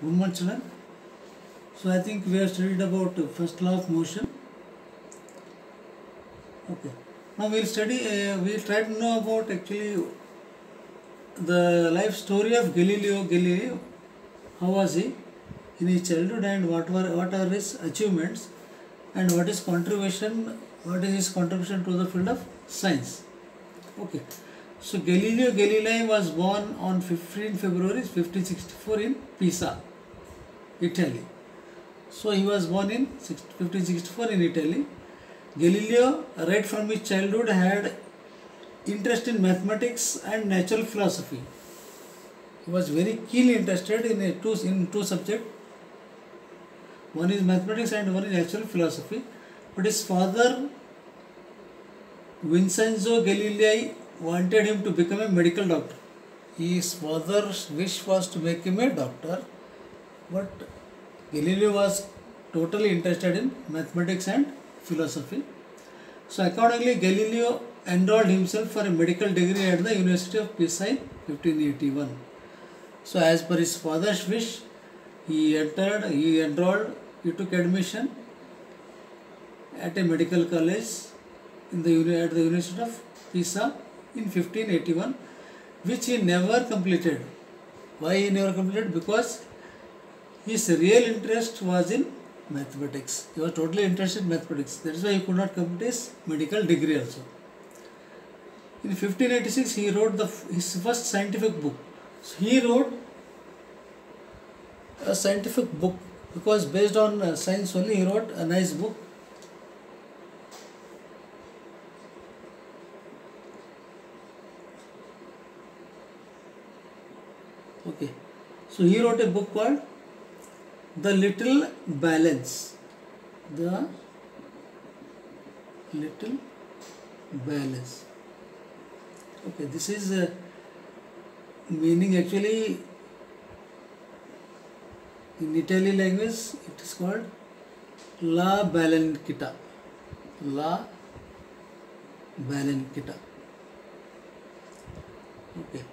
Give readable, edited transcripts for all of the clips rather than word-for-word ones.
Good morning, children. So I think we have studied about first law of motion. Okay. Now we'll study. We'll try to know about actually the life story of Galileo Galilei. How was he in his childhood, and what are his achievements, and what is contribution? What is his contribution to the field of science? Okay. So Galileo Galilei was born on 15 February 1564 in Pisa, Italy. So he was born in 1564 in Italy. Galileo, right from his childhood, had interest in mathematics and natural philosophy. He was very keenly interested in two subjects. One is mathematics and one is natural philosophy. But his father, Vincenzo Galilei, wanted him to become a medical doctor. His father's wish was to make him a doctor, but Galileo was totally interested in mathematics and philosophy. So accordingly, Galileo enrolled himself for a medical degree at the University of Pisa in 1581. So as per his father's wish, he took admission at a medical college at the University of Pisa in 1581, which he never completed. Why he never completed? Because his real interest was in mathematics. He was totally interested in mathematics. That is why he could not complete his medical degree also. In 1586, he wrote his first scientific book. So he wrote a scientific book because based on science only, he wrote a nice book. Okay, so he wrote a book called The Little Balance. The Little Balance. Okay, this is meaning actually in Italian language it is called La Balancita. La Balancita. Okay.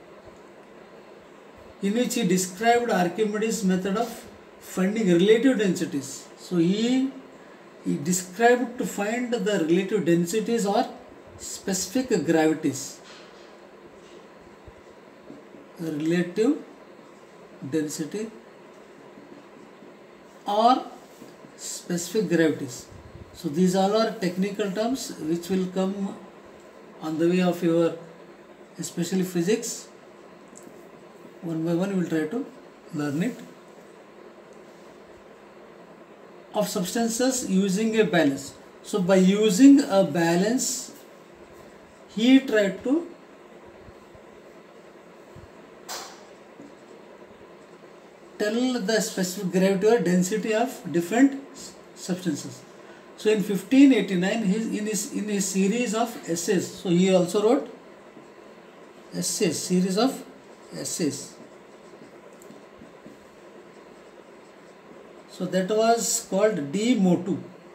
In which he described Archimedes' method of finding relative densities. So he described to find the relative densities or specific gravities. Relative density or specific gravities. So these all are technical terms which will come on the way of your especially physics. One by one we will try to learn it. Of substances using a balance. So by using a balance, he tried to tell the specific gravity or density of different substances. So in 1589, in his series of essays, so he also wrote series of essays. So that was called De Motu.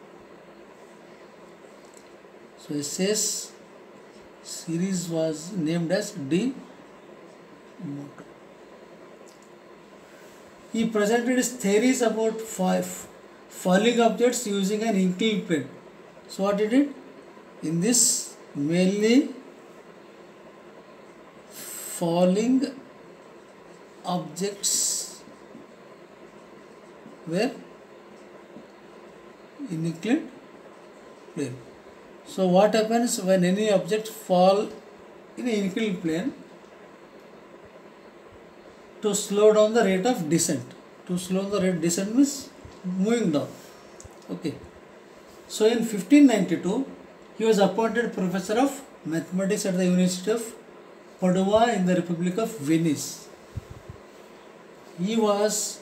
So essays series was named as De Motu. He presented his theories about falling objects using an inclined plane. So what he did? In this mainly falling objects were in inclined plane. So what happens when any object fall in an inclined plane? To slow down the rate of descent. To slow the rate of descent means moving down. Okay. So in 1592, he was appointed professor of mathematics at the University of Padua in the Republic of Venice. He was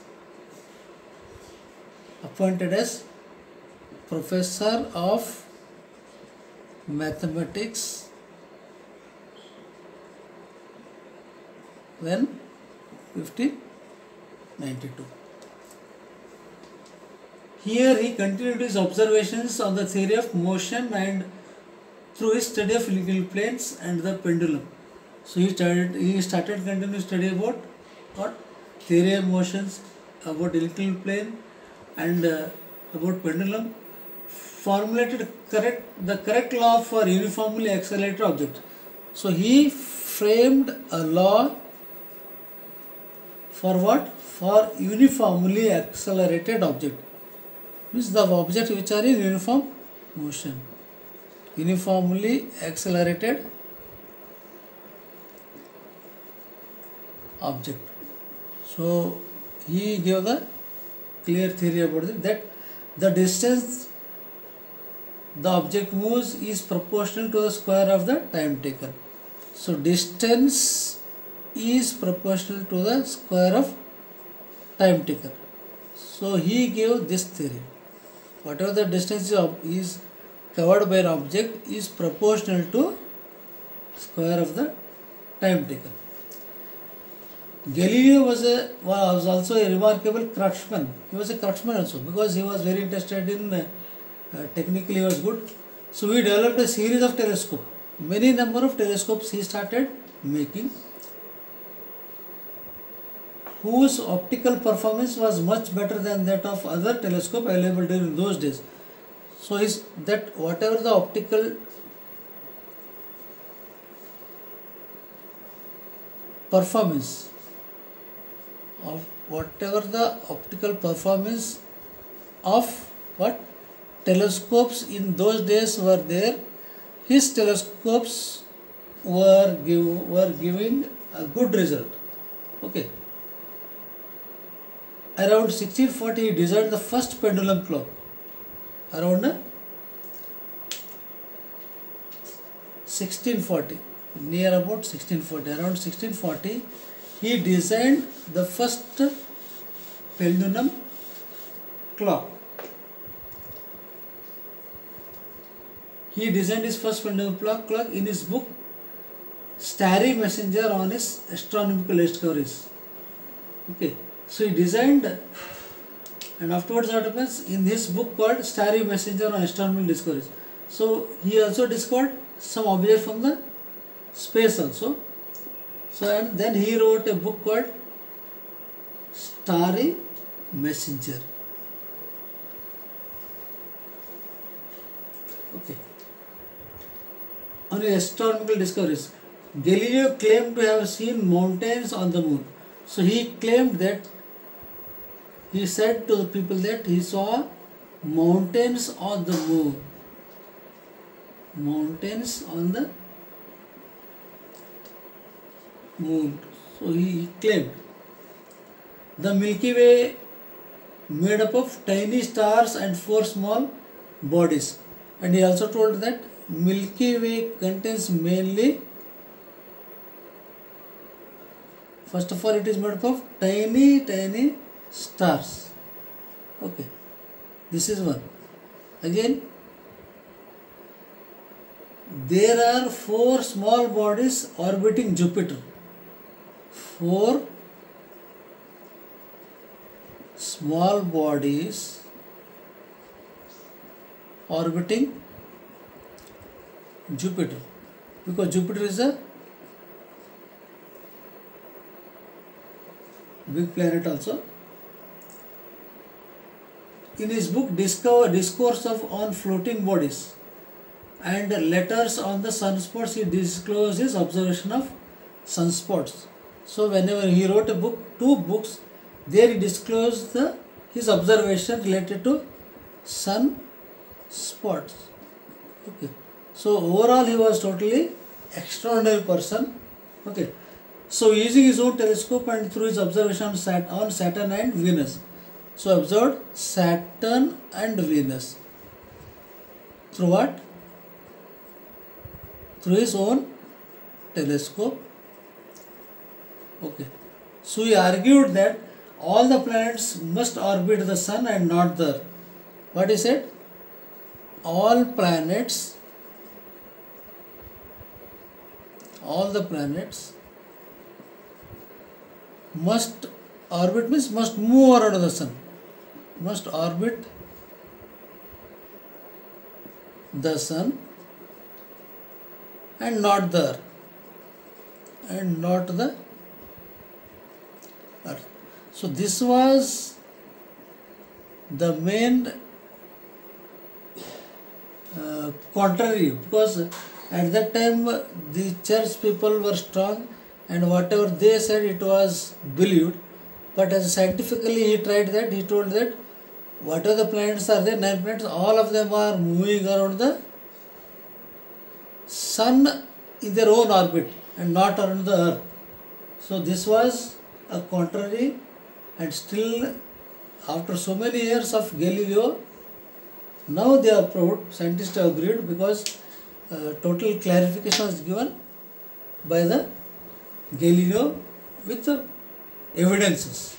appointed as professor of mathematics when 1592. Here he continued his observations on the theory of motion and through his study of inclined planes and the pendulum. So he started continuing study about what? Theory of motions about elliptical plane and about pendulum, formulated the correct law for uniformly accelerated objects. So he framed a law for what? For uniformly accelerated object. Means the objects which are in uniform motion. Uniformly accelerated object. So he gave the clear theory about it, that the distance the object moves is proportional to the square of the time taken. So distance is proportional to the square of time taken. So he gave this theory. Whatever the distance is covered by an object is proportional to square of the time taken. Galileo was also a remarkable craftsman. He was a craftsman also because he was very interested in technically he was good. So he developed a series of telescopes. Many number of telescopes he started making, whose optical performance was much better than that of other telescope available during those days. So is that whatever the optical performance of what telescopes in those days were there, his telescopes were giving a good result. Okay. Around 1640 he designed the first pendulum clock. Around 1640, near about 1640, around 1640 he designed the first pendulum clock. He designed his first pendulum clock in his book Starry Messenger on his astronomical discoveries. Okay, so he designed, and afterwards what happens in this book called Starry Messenger on astronomical discoveries. So he also discovered some objects from the space also. So and then he wrote a book called Starry Messenger. Okay. On his astronomical discoveries, Galileo claimed to have seen mountains on the moon. So he claimed that, he said to the people that he saw mountains on the moon. Mountains on the moon. So he claimed. The Milky Way made up of tiny stars and 4 small bodies. And he also told that Milky Way contains mainly, first of all, it is made up of tiny stars. Okay, this is one. Again, there are 4 small bodies orbiting Jupiter. 4 small bodies orbiting Jupiter, because Jupiter is a big planet also. In his book Discourse on Floating Bodies and Letters on the Sunspots, he disclosed his observation of sunspots. So whenever he wrote a book, 2 books, there he disclosed his observation related to sunspots. Okay. So overall he was totally extraordinary person. Okay. So using his own telescope and through his observation on Saturn and Venus. So observed Saturn and Venus. Through what? Through his own telescope. Okay. So he argued that all the planets must orbit the sun and not the earth. What he said? All the planets must orbit, means must move around the sun. Must orbit the sun and not the earth. And not the earth. So this was the main contrary, because at that time the church people were strong and whatever they said it was believed. But as scientifically he tried that, he told that whatever the planets are there, 9 planets, all of them are moving around the sun in their own orbit and not around the earth. So this was a contrary, and still after so many years of Galileo, now they are proved, scientists have agreed, because total clarification was given by the Galileo with the evidences.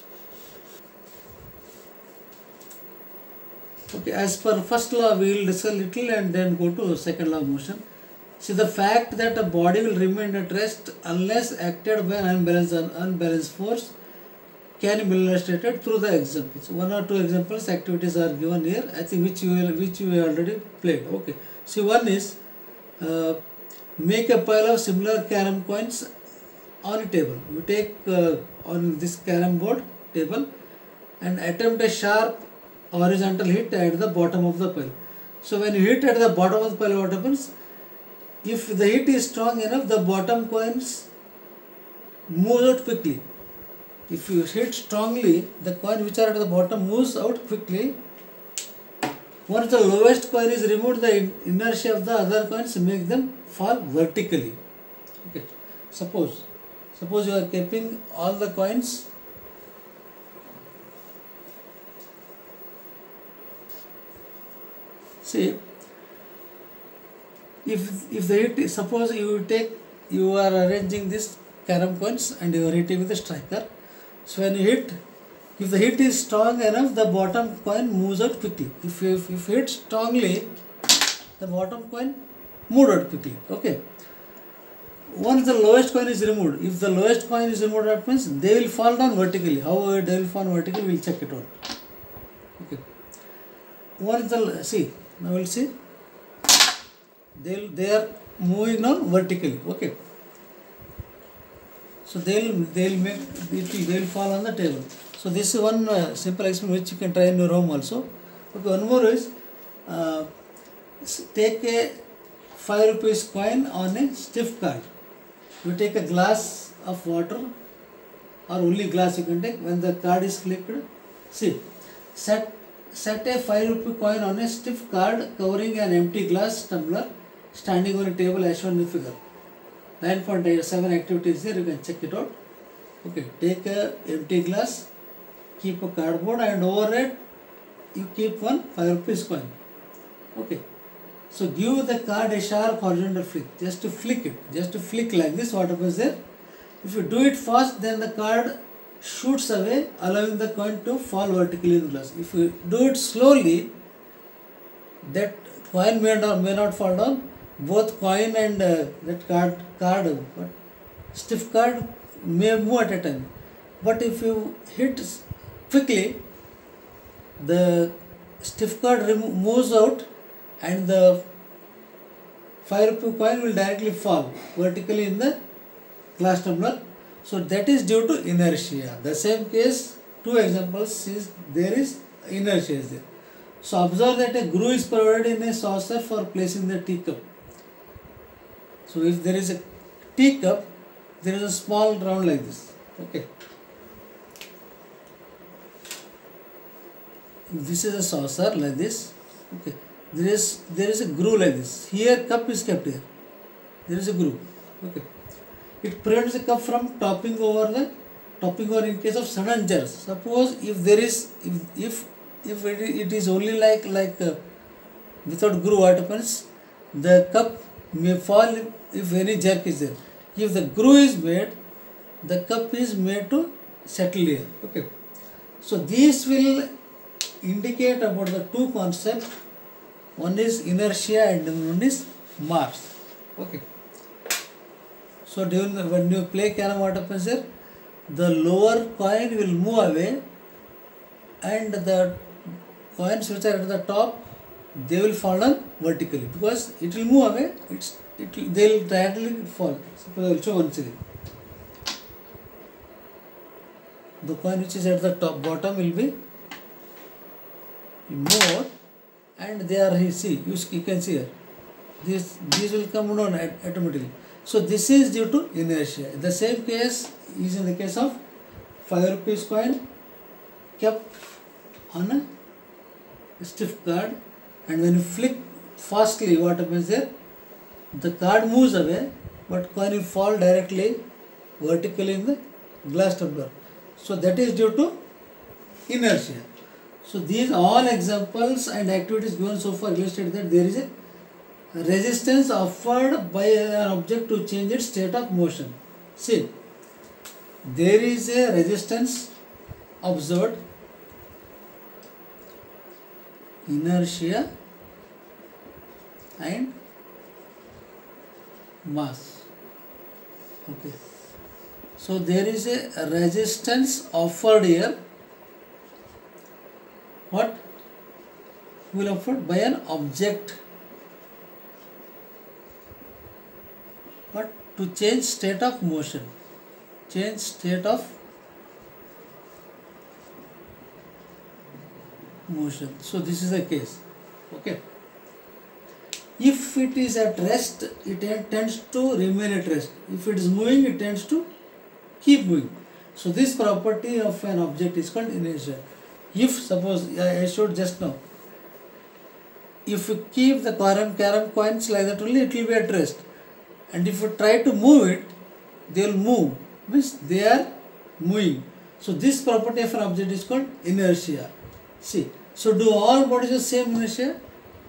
Okay, as per first law, we will discuss a little and then go to second law of motion. See, the fact that a body will remain at rest unless acted by an unbalanced force can be illustrated through the examples. One or two examples, activities are given here, I think which you have already played. Okay. See, one is make a pile of similar carom coins on a table. You take on this carom board table and attempt a sharp horizontal hit at the bottom of the pile. So when you hit at the bottom of the pile, what happens? If the hit is strong enough, the bottom coins move out quickly. If you hit strongly, the coin which are at the bottom moves out quickly. Once the lowest coin is removed, the inertia of the other coins make them fall vertically. Okay. Suppose you are keeping all the coins. See, if the hit is, suppose you are arranging this carom coins and you are hitting with the striker. So when you hit, if the hit is strong enough, the bottom coin moves out quickly. If you hit strongly, the bottom coin moves out quickly. Okay. Once the lowest coin is removed, if the lowest coin is removed, that means they will fall down vertically. However, they will fall vertically, we will check it out. Okay. Once the, see, now we will see, they are moving down vertically. Okay. So they will fall on the table. So this is one simple experiment which you can try in your home also. Okay, one more is take a 5 rupees coin on a stiff card. You take a glass of water, or only glass you can take. When the card is flipped, see, set a 5 rupee coin on a stiff card covering an empty glass tumbler standing on a table as shown in the figure. 9.7 activities there, you can check it out. Okay, take a empty glass, keep a cardboard, and over it you keep one 5 rupees coin. Okay, so give the card a sharp horizontal flick, just to flick it, just to flick like this. What happens there? If you do it fast, then the card shoots away, allowing the coin to fall vertically in the glass. If you do it slowly, that coin may not fall down. Both coin and that card, stiff card may move at a time. But if you hit quickly, the stiff card moves out and the 5 rupee coin will directly fall vertically in the glass tumbler. So that is due to inertia. The same case, two examples is there is inertia is there. So observe that a groove is provided in a saucer for placing the teacup. So if there is a teacup, there is a small round like this. Okay. This is a saucer like this. Okay. There is a groove like this. Here cup is kept here. There is a groove. Okay. It prevents the cup from topping over in case of sudden jerks. Suppose if there is if it is only like without groove, what happens? The cup may fall if any jerk is there. If the groove is made, the cup is made to settle here. Okay. So these will indicate about the two concepts. One is inertia and one is mass. Okay. So when you play carom, what happens here? The lower coin will move away and the coins which are at the top, they will fall down vertically because it will move away. They will diagonally fall. Suppose I will show once again. the coin which is at the top bottom will be more, and they are here. See, you can see here. These will come down automatically. So this is due to inertia. The same case is in the case of 5 rupees coin kept on a stiff card, and when you flick fastly, what happens there? The card moves away, but coin will fall directly vertically in the glass tumbler. So that is due to inertia. So these all examples and activities given so far illustrate that there is a resistance offered by an object to change its state of motion. See, there is a resistance observed, inertia and mass. Okay. So there is a resistance offered here. What will offered by an object, but to change state of motion, change state of motion. So this is the case. Okay. If it is at rest, it tends to remain at rest. If it is moving, it tends to keep moving. So this property of an object is called inertia. If suppose I showed just now, if you keep the carom coins like that only, it will be at rest. And if you try to move it, they will move. Means they are moving. So this property of an object is called inertia. See, so do all bodies have same inertia?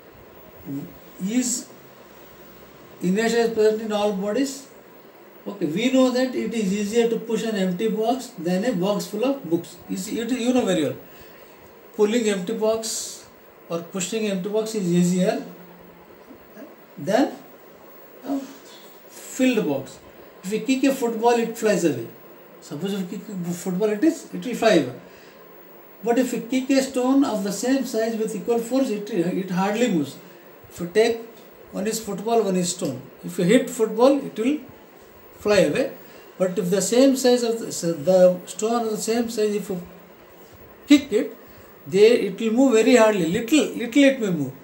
Is inertia is present in all bodies? Okay, we know that it is easier to push an empty box than a box full of books. You know very well. Pulling empty box or pushing empty box is easier than a filled box. If you kick a football, it flies away. Suppose if you kick a football, it will fly away. But if you kick a stone of the same size with equal force, it hardly moves. If you take one is football, one is stone. If you hit football, it will fly away. But if the same size of the stone is the same size, if you kick it, it will move very hardly. Little it may move.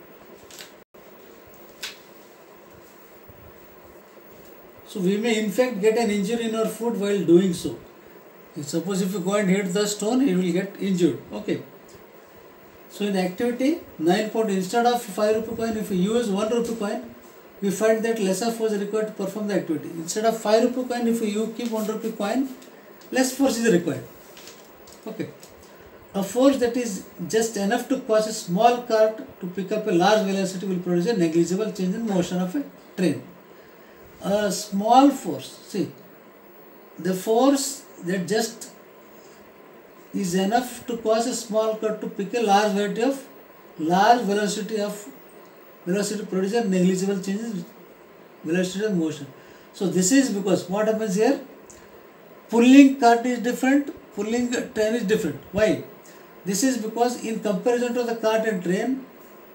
So we may in fact get an injury in our foot while doing so. Suppose if you go and hit the stone, you will get injured. Okay. So in activity 9 point, instead of 5 rupee coin, if you use 1 rupee coin, we find that lesser force is required to perform the activity. Instead of 5 rupee coin, if you keep 1 rupee coin, less force is required. Okay. A force that is just enough to cause a small cart to pick up a large velocity will produce a negligible change in motion of a train. A small force, see, the force that just is enough to cause a small cart to pick a large velocity produce a negligible change in velocity of motion. So this is because what happens here, pulling cart is different, pulling train is different. Why? This is because in comparison to the cart and train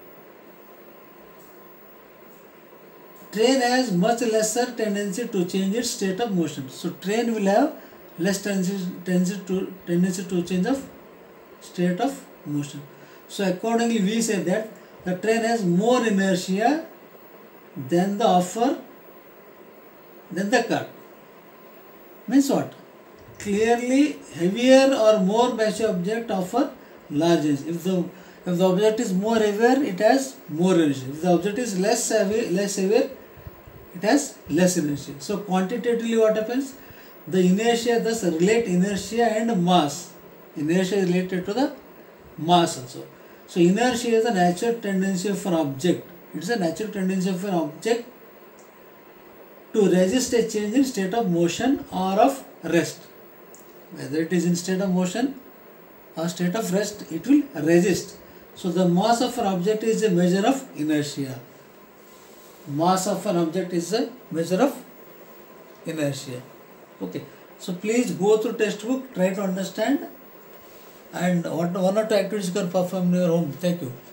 has much lesser tendency to change its state of motion. So train will have less tendency to change of state of motion. So accordingly we say that the train has more inertia than the cart. Means what? Clearly heavier or more massive object offer large energy. If the object is more heavier, it has more energy. If the object is less heavier, it has less inertia. So quantitatively what happens? The inertia thus relate inertia and mass. Inertia is related to the mass also. So inertia is a natural tendency of an object. It is a natural tendency of an object to resist a change in state of motion or of rest. Whether it is in state of motion or state of rest, it will resist. So the mass of an object is a measure of inertia. Mass of an object is a measure of inertia. Okay. So please go through textbook, try to understand, and one or two activities you can perform in your home. Thank you.